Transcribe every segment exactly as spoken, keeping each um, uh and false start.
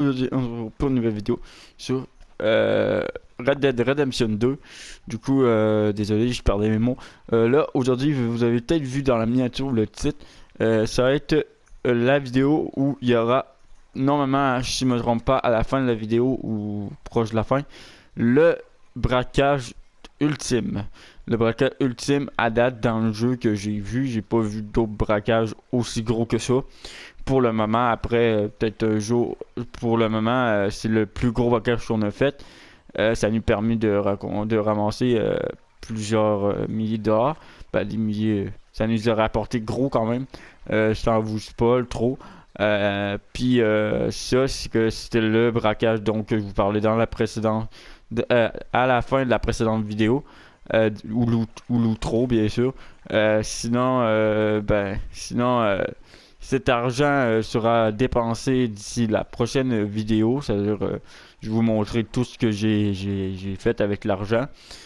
aujourd'hui on se retrouve pour une nouvelle vidéo sur euh, Red Dead Redemption deux. Du coup, euh, désolé, je perdais mes mots. Euh, là, aujourd'hui, vous avez peut-être vu dans la miniature le titre. Euh, ça va être euh, la vidéo où il y aura, normalement, si je ne me trompe pas, à la fin de la vidéo ou proche de la fin, le braquage ultime. Le braquage ultime à date dans le jeu que j'ai vu. J'ai pas vu d'autres braquages aussi gros que ça. Pour le moment, après euh, peut-être un jour, pour le moment, euh, c'est le plus gros braquage qu'on a fait. Euh, ça nous permet de, de ramasser euh, plusieurs euh, milliers de dollars. Ben, des milliers, ça nous a rapporté gros quand même. Euh, sans vous spoil trop. Euh, Puis euh, ça, c'est que c'était le braquage donc que je vous parlais dans la précédente, de, euh, à la fin de la précédente vidéo. Euh, ou l'outro bien sûr. Euh, sinon, euh, ben, sinon. Euh, Cet argent euh, sera dépensé d'ici la prochaine vidéo. C'est-à-dire, euh, je vais vous montrer tout ce que j'ai fait avec l'argent.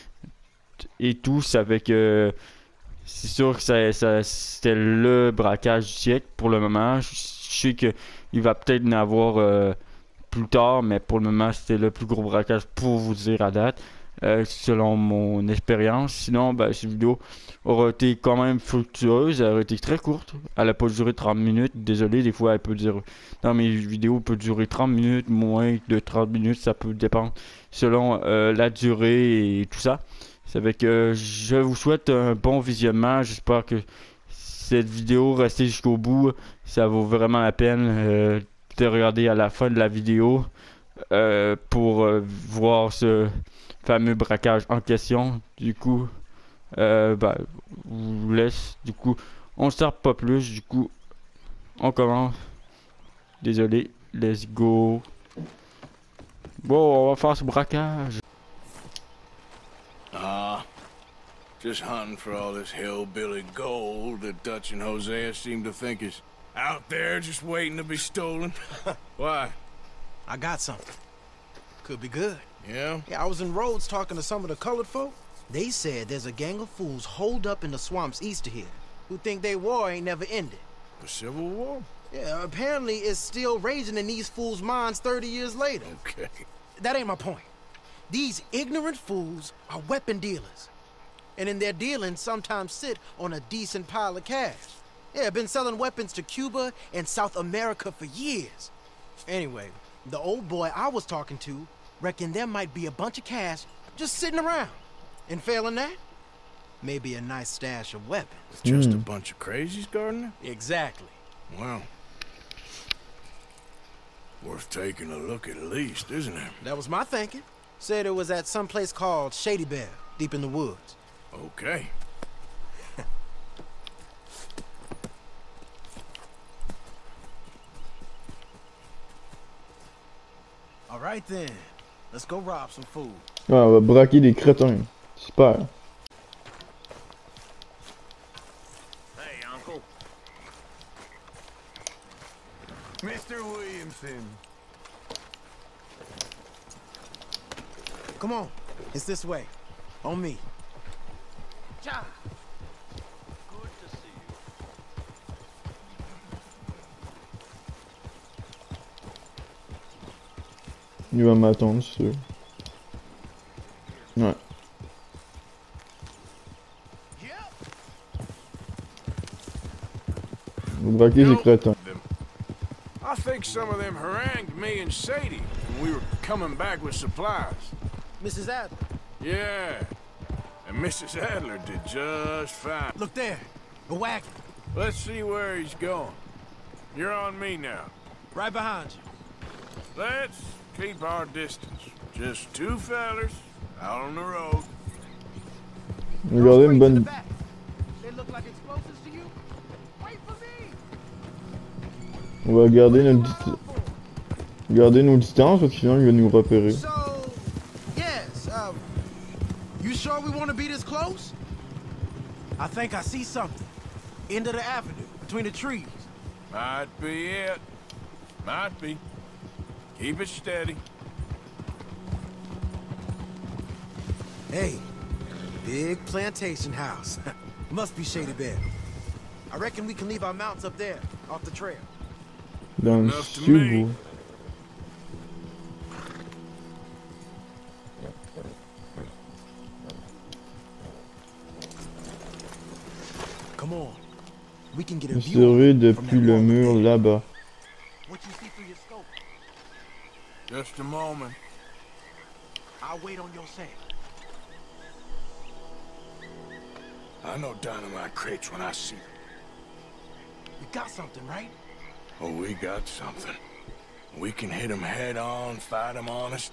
Et tout, ça fait que c'est sûr que ça, ça, c'était le braquage du siècle pour le moment. Je, je sais qu'il va peut-être en avoir euh, plus tard, mais pour le moment, c'était le plus gros braquage pour vous dire à date. Euh, selon mon expérience. Sinon, ben, cette vidéo aura été quand même fructueuse. Elle aurait été très courte. Elle n'a pas duré trente minutes. Désolé, des fois, elle peut durer. Dans mes vidéos, elle peut durer trente minutes, moins de trente minutes. Ça peut dépendre selon euh, la durée et tout ça. Ça fait que je vous souhaite un bon visionnement. J'espère que cette vidéo restez jusqu'au bout. Ça vaut vraiment la peine euh, de regarder à la fin de la vidéo euh, pour euh, voir ce fameux braquage en question. Du coup, euh, bah, je vous laisse. Du coup, on ne sert pas plus. Du coup, on commence. Désolé, let's go. Bon, on va faire ce braquage. Ah, just hunting for all this hillbilly gold that Dutch and Hosea seem to think is out there just waiting to be stolen. Why? I got something. Could be good. Yeah? Yeah, I was in Rhodes talking to some of the colored folk. They said there's a gang of fools holed up in the swamps east of here who think their war ain't never ended. The Civil War? Yeah, apparently it's still raging in these fools' minds thirty years later. Okay. That ain't my point. These ignorant fools are weapon dealers. And in their dealing sometimes sit on a decent pile of cash. Yeah, been selling weapons to Cuba and South America for years. Anyway, the old boy I was talking to reckoned there might be a bunch of cash just sitting around. And failing that, maybe a nice stash of weapons. Just Mm. a bunch of crazies, Gardner? Exactly. Well, worth taking a look at least, isn't it? That was my thinking. Said it was at some place called Shady Bear, deep in the woods. Okay. All right then, let's go rob some food. Ouais, on va braquer des crétins. Super. Hey, Uncle. Mister Williamson. Come on, it's this way. On me. Cha. Good to see you. Il va m'attendre, c'est sûr. Ouais. On va braquer des crétins. I think some of them harangued me and Sadie when we were coming back with supplies. Missus Adler, Yeah. And Missus Adler did just fine. look there. A wagon, Let's see where he's going. You're on me now. right behind you. Let's keep our distance. Just two fellers out on the road. Regardez une bonne. They look like explosives to you? Wait for me. On va garder notre dis- garder nos distances parce que sinon il va nous repérer. So, yes, um, you sure we want to be this close? I think I see something. End of the avenue, between the trees. Might be it. Might be. Keep it steady. Hey, big plantation house. Must be Shady Bear. I reckon we can leave our mounts up there, off the trail. Dans le Enough to sud, me. gros. we can get a view Observer from depuis that le wall mur there. là-bas. What you see through your scope? Just a moment. I'll wait on your say. I know dynamite crates when I see them. You got something, right? Oh, we got something. We can hit them head on, fight them honest.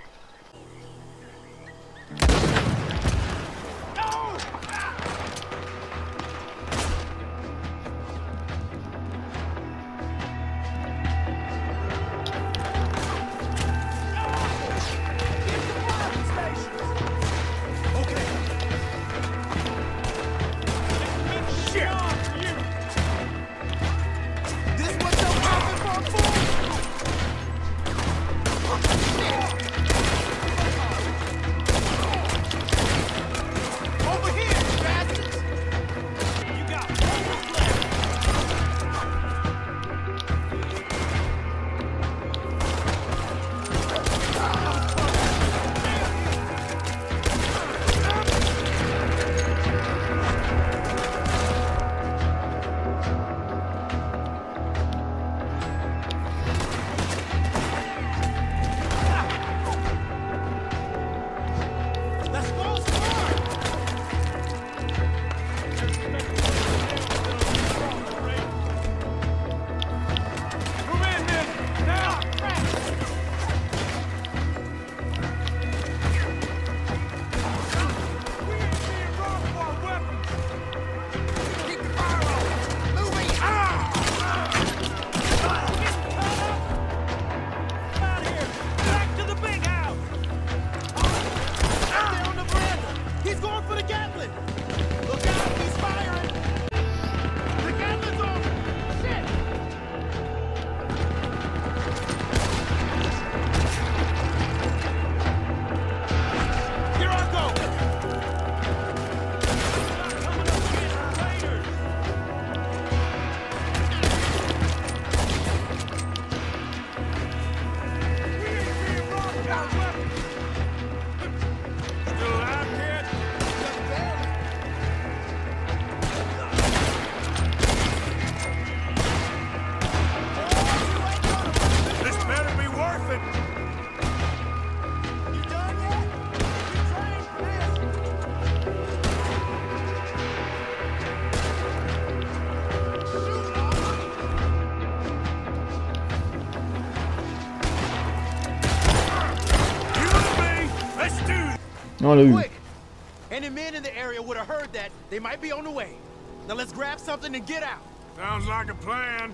On l'a eu. Quick! Any men in the area would have heard that. They might be on the way. Now let's grab something and get out. Sounds like a plan.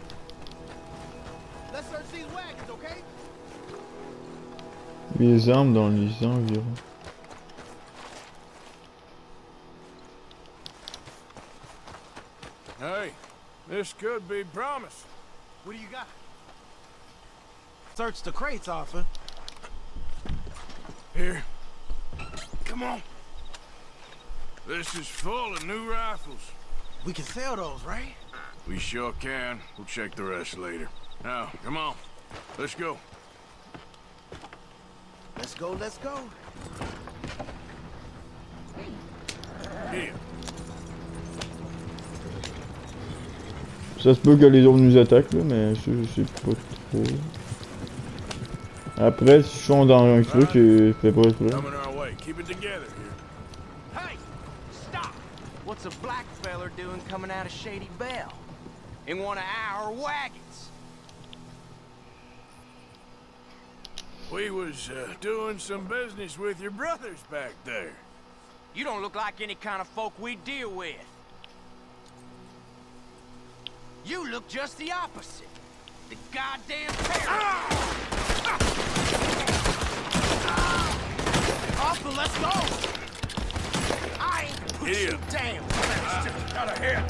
Let's search these wagons, okay? Les armes dans les environs. Hey, this could be promise. What do you got? Search the crates, Arthur. Here. Come on. This is full of new rifles. We can sell those, right? We sure can. We'll check the rest later. Now, come on. Let's go. Let's go, let's go. Here. Ça se peut que les autres nous attaquent là, mais je, je sais pas trop. Après, si je suis dans un truc, je fais pas de problème. Coming our way. Keep it together here. Hey! Stop! What's a black feller doing coming out of Shady Belle? In one of our wagons? We was uh, doing some business with your brothers back there. You don't look like any kind of folk we deal with. You look just the opposite. The goddamn terror. Arthur, let's go! I ain't push you down. Got a hit.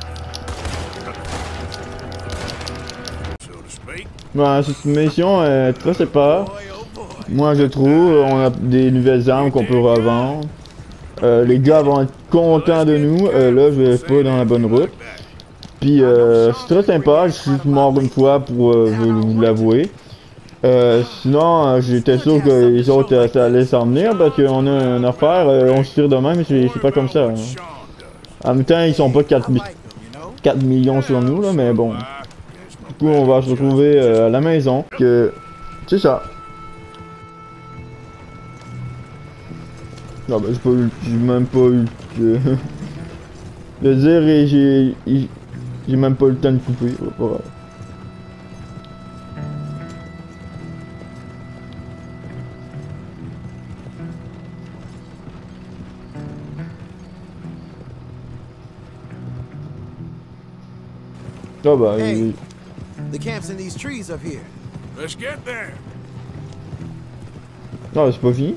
So to speak. Ouais, cette mission est très sympa. Moi je trouve, on a des nouvelles armes qu'on peut revendre. Euh, les gars vont être contents de nous. Euh, là, je vais pas dans la bonne route. Puis euh, c'est très sympa. Je suis mort une fois pour euh, vous l'avouer. Euh, sinon, euh, j'étais sûr que les autres euh, ça allait s'en venir parce qu'on a une affaire, euh, on se tire de même, mais c'est pas comme ça. Hein. En même temps, ils sont pas quatre quatre millions sur nous, là, mais bon. Du coup, on va se retrouver euh, à la maison. Que c'est ça. Non, bah, j'ai pas eu, j'ai même pas eu de, de dire et j'ai, j'ai même pas eu le temps de couper. Ouais, pas grave. Ah bah, Hey, il... the camp's in these trees up here. Let's get there. Non, c'est pas fini.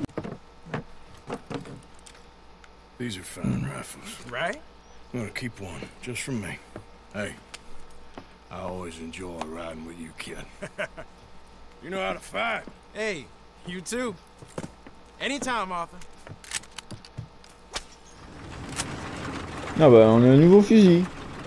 These are fine rifles. Right? I'm gonna keep one, just for me. Hey, I always enjoy riding with you, kid. You know how to fight. Hey, you too. Anytime, Arthur. Ah bah, on a un nouveau fusil.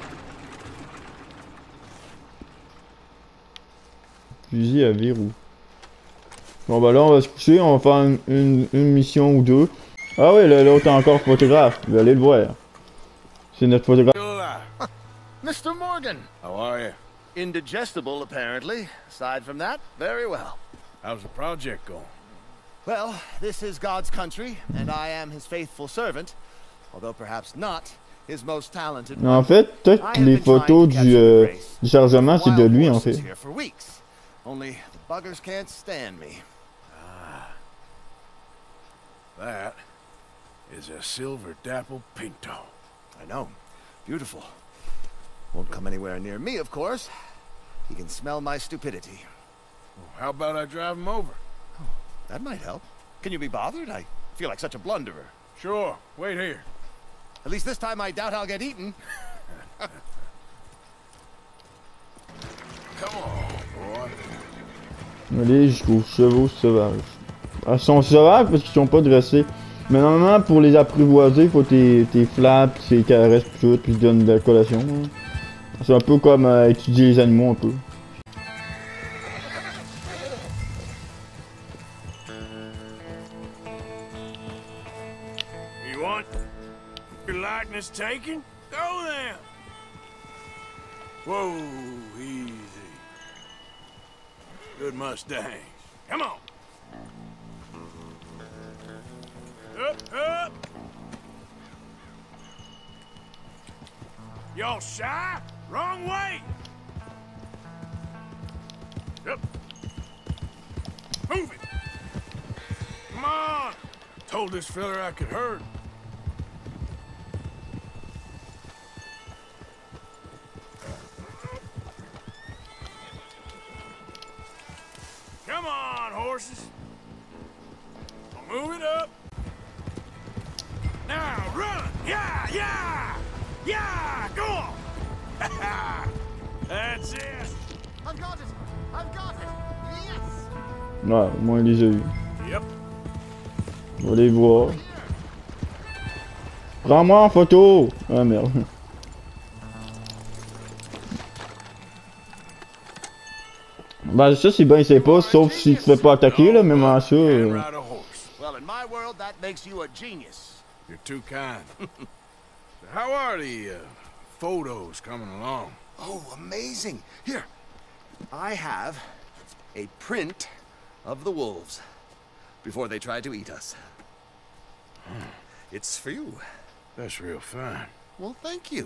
Fusil à verrou. Bon bah là on va se coucher, on va faire une, une, une mission ou deux. Ah ouais, l'autre est encore photographe, je vais aller le voir. C'est notre photographe. Still alive. Mister Morgan! How are you? Indigestible, apparently. Aside from that, very well. How's the project going? Well, this is God's country, and I am his faithful servant, although perhaps not his most talented En one. fait, toutes I have les been trying to photos capture du, the euh, grace du chargement, c'est de wild lui en horses fait. here for weeks. Only the buggers can't stand me. That is a silver dapple pinto. I know. Beautiful. Won't come anywhere near me, of course. He can smell my stupidity. How about I drive him over? That might help. Can you be bothered? I feel like such a blunderer. Sure. Wait here. At least this time I doubt I'll get eaten. Come on, boy. Aller jusqu'aux chevaux sauvages. Elles sont sauvages parce qu'ils sont pas dressés. Mais normalement, pour les apprivoiser, faut tes, tes flaps, tes caresses, pis tout, puis ils donnent de la collation. Hein. C'est un peu comme euh, étudier les animaux un peu. You want your likeness taken? Go then. Whoa, easy. Good mustache. Come on. Up, up. Y'all shy? Wrong way. Up. Move it. Come on. Told this fella I could hurt. Come on, horses. Move it up. Now run! Yeah, yeah! Yeah! Go on! That's it! I've got it! I've got it! Yes! Ouais, au moins il les a eu. Yep. On va les voir. Prends-moi en photo! Ah merde. Bah ça c'est bien, c'est pas, sauf si tu te fais pas attaquer là, même en ça. Can't Euh... ride a horse. Well, in my world, that makes you a genius. You're too kind. So how are the uh, photos coming along? Oh, amazing! Here, I have a print of the wolves before they tried to eat us. It's for you. That's real fine. Well, thank you.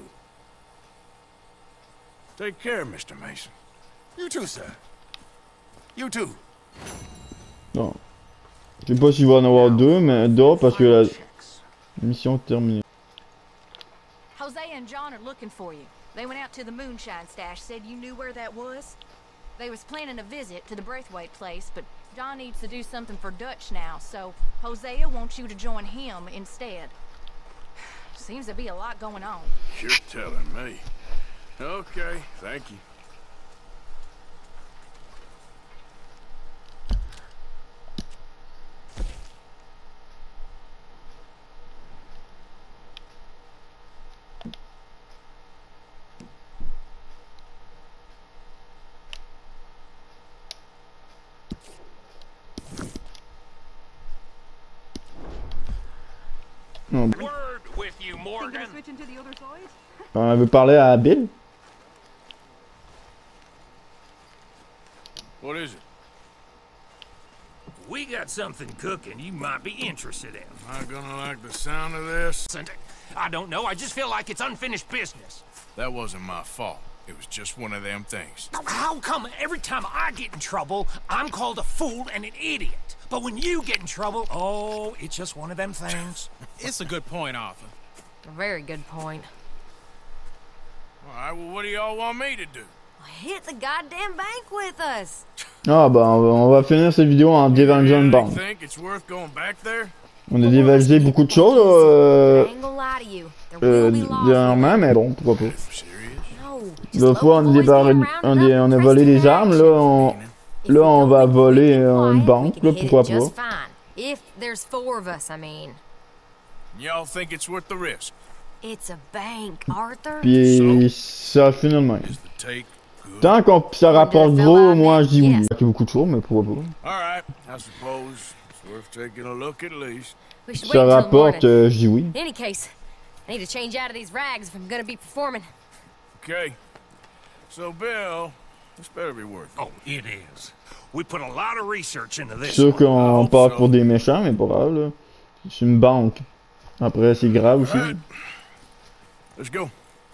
Take care, Mister Mason. You too, sir. You too. Non. Je sais pas s'il va en avoir deux, mais d'autres parce que la mission est terminée. Hosea and John are looking for you. They went out to the moonshine stash, said you knew where that was. They was planning a visit to the Braithwaite place, but John needs to do something for Dutch now, so Hosea wants you to join him instead. Seems to be a lot going on. You're telling me. Okay, thank you. Non. Word with you, Morgan. On veut parler à Bill? What is it? We got something cooking you might be interested in. Am I gonna like the sound of this? I don't know, I just feel like it's unfinished business. That wasn't my fault. It was just one of them things. How come every time I get in trouble, I'm called a fool and an idiot? But when you get in trouble, oh, it's just one of them things. It's a good point, Arthur. A very good point. All right, well, what do y'all want me to do? Hit the goddamn bank with us. Ah bah on va, on va finir cette vidéo en dévalisant une banque. Think it's worth going back there? On a dévalisé beaucoup de choses euh, euh, dernièrement, mais bon, pourquoi pas. L'autre fois on a, débarré, on, a, on a volé des armes, là on, là on va voler euh, une banque, là pourquoi pas. If there's four of us, I mean. Y'all think it's worth the risk? It's a bank, Arthur. Puis ça finit de même. Tant que ça rapporte gros, moi je dis oui. Il y a beaucoup de choses, mais pourquoi pas. Alright, I suppose it's worth taking a look at least. Ça rapporte, euh, je dis oui. In any case, I need to change out of these rags if I'm gonna be performing. Okay. So Bill, this better be worth it. Oh, it is. We put a lot of research into this. C'est sûr qu'on passe pour des méchants, mais pas grave là. C'est une banque. Après c'est grave aussi. Right. Let's go.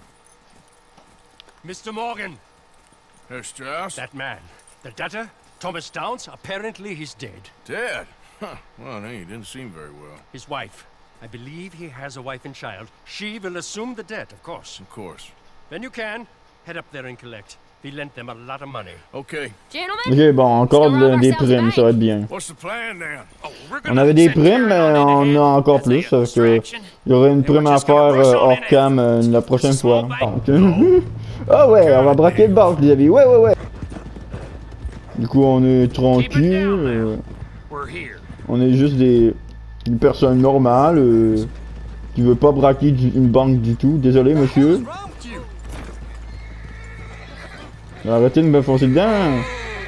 Mister Morgan. Herr Strauss? That man. The debtor, Thomas Downs, apparently he's dead. Dead? Huh. Well, no, he didn't seem very well. His wife. I believe he has a wife and child. She will assume the debt, of course. Of course. Then you can head up there and collect. We lent them a lot of money. Okay. Ok, bon, encore de, des primes, ça va être bien. What's the plan then? On avait des primes, mais on a encore plus. Ça fait que il y aurait une prime à faire euh, hors cam euh, la prochaine fois. Ah ouais, on va braquer le banque, les amis. Ouais, ouais, ouais. Du coup, on est tranquille. Euh, on est juste des une personne normale euh, qui veut pas braquer du, une banque du tout. Désolé, monsieur. Arrêtez de me foncer dedans.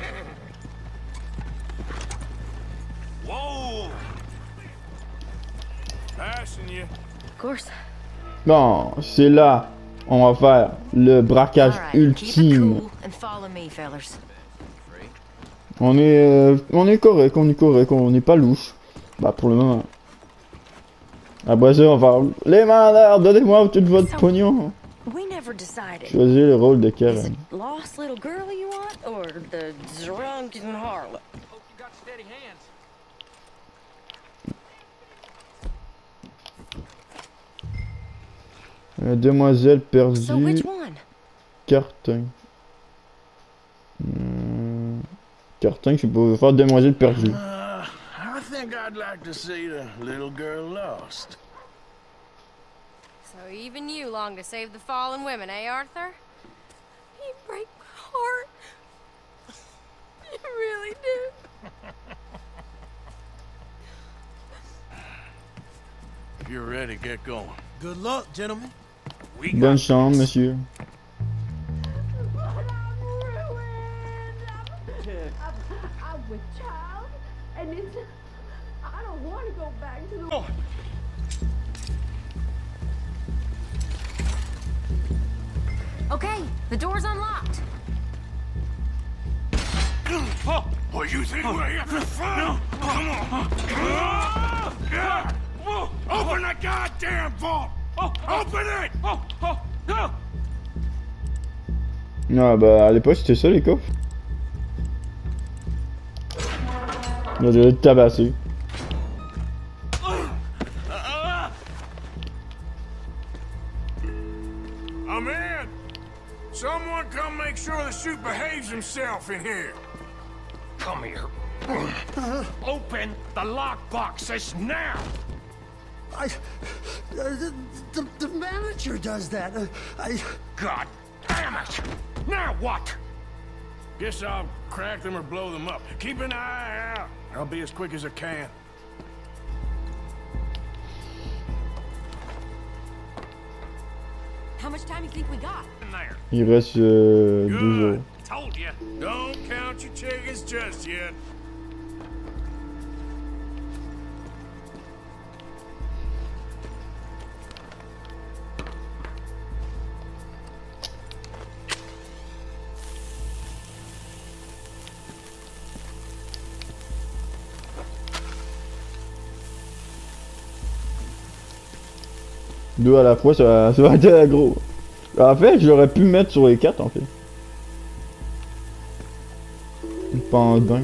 Bon, c'est là. On va faire le braquage ultime. On est, euh, on est correct, on est correct, on n'est pas louche. Bah pour le moment. Après ça, on va faire les mandats, donnez-moi tout votre pognon. Choisissez le rôle de Karen. Lost little girl you want, or the drunken harlot? Euh, demoiselle perdue. So Cartin. Hmm. Cartin, je sais pas, je vais faire demoiselle perdue. Uh, I think I'd like to see the little girl lost. So even you long to save the fallen women, eh, Arthur? You break my heart. You really do. If you're ready, get going. Good luck, gentlemen. Bonne chance, monsieur. I'm with child, and it's. I don't want to go back to the. Oh. Okay, the door's unlocked. Oh, what you think we're here for fun? Come on. Open the goddamn vault! Open it! Ah bah à l'époque c'était ça les coffres. On a dû être tabassé. I'm in! Someone come make sure the suit behaves himself in here. Come here. Open the lockboxes now! I... Uh, the, the, the manager does that. Uh, I... God damn it! Now what? Guess I'll crack them or blow them up. Keep an eye out. I'll be as quick as I can. How much time do you think we got? Il reste euh, deux heures. Told you. Don't count your chickens just yet. Deux à la fois, ça, ça va être gros. En fait, j'aurais pu mettre sur les quatre en fait. Pendant.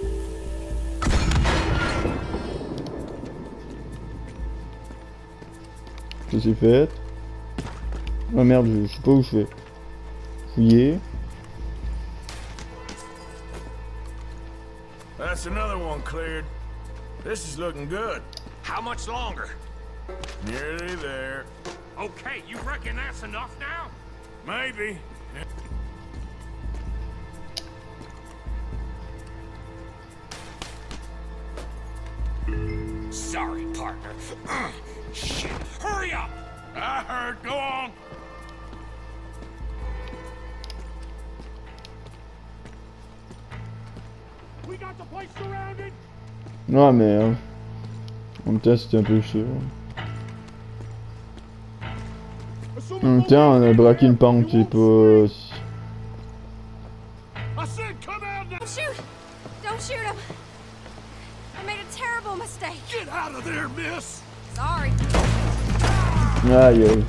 Ça c'est fait. Oh merde, je, je sais pas où je fais. Fouiller. That's another one cleared. This is looking good. How much longer? Nearly there. Okay, you reckon that's enough now? Maybe. Sorry, partner. Shit, hurry up! I heard. Go on. We got the place surrounded. Ouais, mais euh, en même temps, c'était un peu sûr. En même temps, on a braqué une banque, c'est pas. Don't shoot! Don't shoot him! I made a terrible mistake. Get out of there, miss. Sorry. Aïe aïe.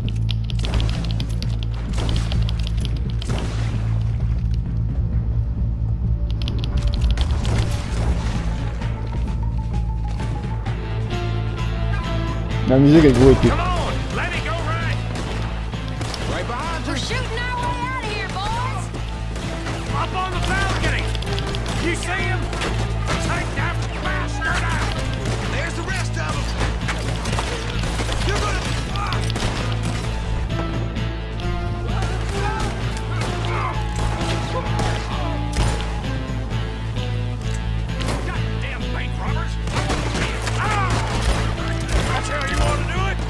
La musique est gros épique. We're shooting our way out of here, boys! Up on the balcony! You see him? Take that bastard out! There's the rest of them. You're gonna. Goddamn bank robbers! That's how you want to do it?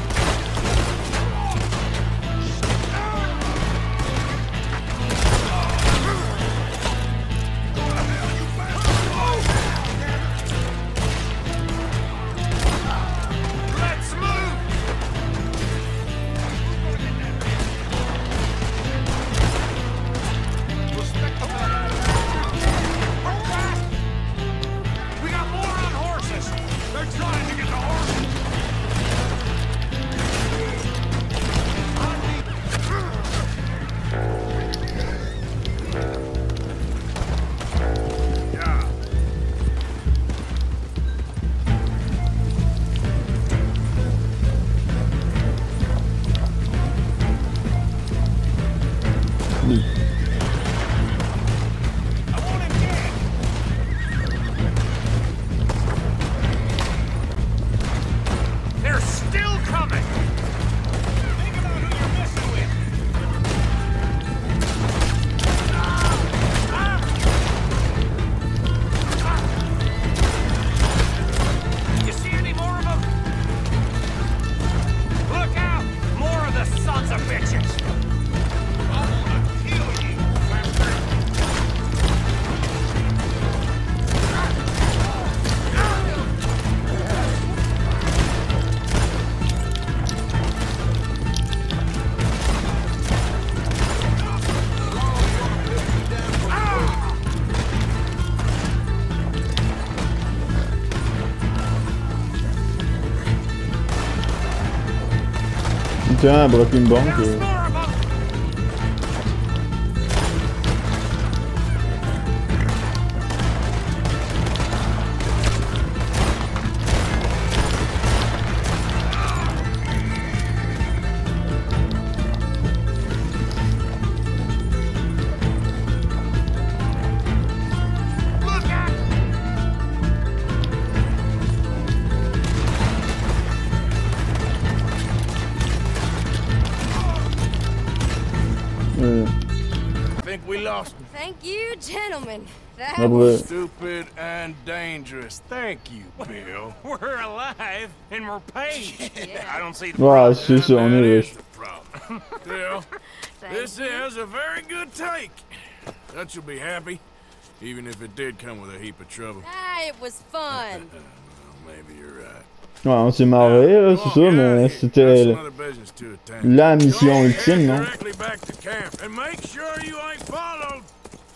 Let's move! We got more on horses! They're trying to get the horses! They're still coming! Think about who you're messing with! You see any more of them? Look out! More of the sons of bitches! I wanna kill you, bastard! Tiens, braqué une banque. euh. Look out! Euh, I think we lost him. Thank you, gentlemen. That Après, Stupid and dangerous. Thank you, Bill. We're alive and we're paid. I don't see the ouais, c'est ça, on est That riche. is the problem. Bill, Thank this you. is a very good take. Dutch will be happy, even if it did come with a heap of trouble. Ah, it was fun. Well, maybe you're right. Ouais, on s'est marré, là, c'est ça, mais c'était Got some other business to attend. la mission Go ultime, ahead, non? directly back to camp, and make sure you ain't followed.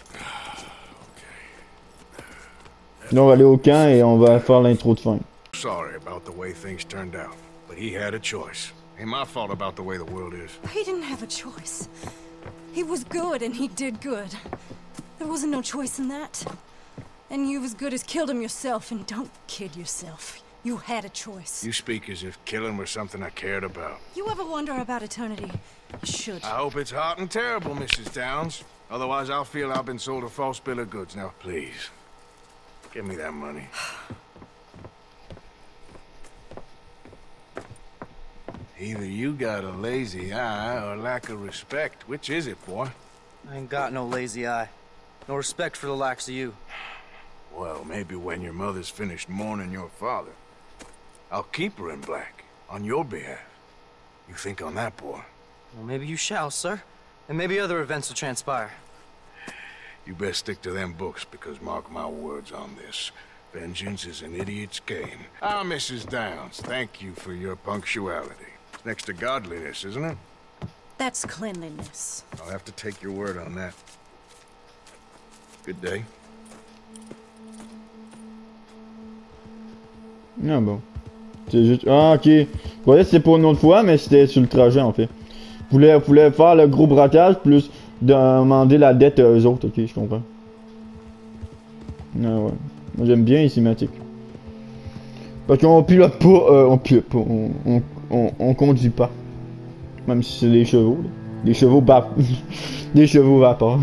Là, on va aller au camp et on va faire l'intro de fin. Sorry about the way things turned out, but he had a choice. Ain't my fault about the way the world is. He didn't have a choice. He was good and he did good. There wasn't no choice in that. And you've as good as killed him yourself, and don't kid yourself. You had a choice. You speak as if killing was something I cared about. You ever wonder about eternity? You should. I hope it's hot and terrible, Missus Downs. Otherwise, I'll feel I've been sold a false bill of goods. Now, please, give me that money. Either you got a lazy eye or lack of respect. Which is it, boy? I ain't got no lazy eye. No respect for the likes of you. Well, maybe when your mother's finished mourning your father, I'll keep her in black, on your behalf. You think on that, boy? Well, maybe you shall, sir. And maybe other events will transpire. You best stick to them books, because mark my words on this. Vengeance is an idiot's game. Ah, Missus Downs, thank you for your punctuality. It's next to godliness, isn't it? That's cleanliness. I'll have to take your word on that. Good day. Ah bon. C'est juste... Ah, ok. Je voyais que c'était pour une autre fois, mais c'était sur le trajet, en fait. Je voulais, je voulais faire le gros braquage, plus demander la dette aux autres. Ok, je comprends. Ah ouais. Moi, j'aime bien les cinématiques. Parce qu'on pilote pas... Euh, on pilote pas. On, on, on, on conduit pas. Même si c'est des chevaux. Là. Des chevaux vapeur. Des chevaux vapeur.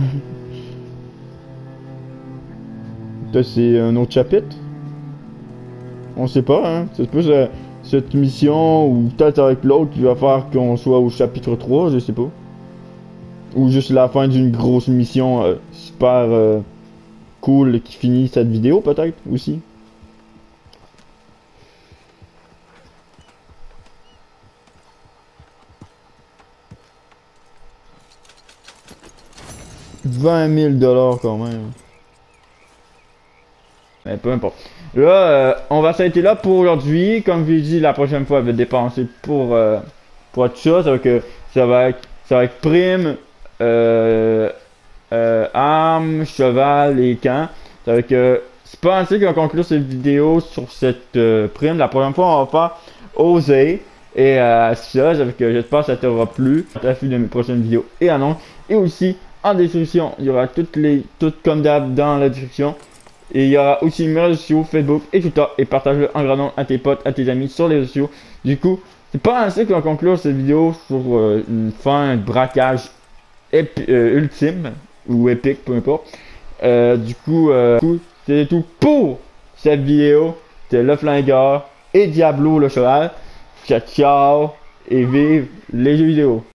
Ça, c'est un autre chapitre. On sait pas, hein. C'est plus euh, cette mission, ou peut-être avec l'autre qui va faire qu'on soit au chapitre trois, je sais pas. Ou juste la fin d'une grosse mission euh, super euh, cool qui finit cette vidéo, peut-être, aussi. vingt mille dollars quand même. Mais peu importe. Là, euh, on va s'arrêter là pour aujourd'hui. Comme je l'ai dit, la prochaine fois, je vais dépenser pour, euh, pour tout ça. Ça va, que, ça va être, ça va être prime, euh, euh, armes, cheval et camp. Ça va que c'est pas ainsi qu'on va conclure cette vidéo sur cette euh, prime. La prochaine fois, on va faire oser. Et euh, ça, ça fait que j'espère que ça t'aura plu. À la suite de mes prochaines vidéos et annonces. Et aussi, en description, il y aura toutes les, toutes comme d'hab dans la description. Et il y aura aussi mes réseaux sociaux, Facebook et Twitter. Et partage-le en grand nombre à tes potes, à tes amis sur les réseaux sociaux. Du coup, c'est pas ainsi qu'on va conclure cette vidéo sur euh, une fin de braquage euh, ultime. Ou épique, peu importe. Euh, du coup, euh, c'est tout pour cette vidéo. C'était le flingueur et Diablo le cheval. Ciao, ciao. Et vive les jeux vidéo.